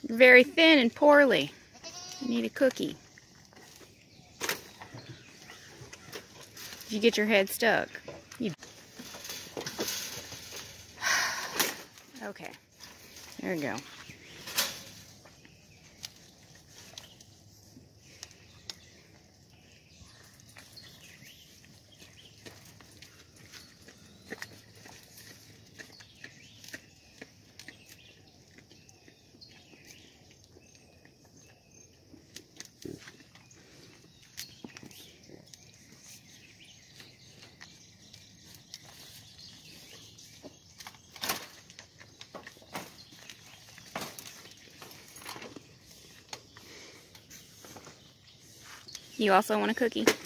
You're very thin and poorly. You need a cookie. You get your head stuck. Okay, there we go. You also want a cookie?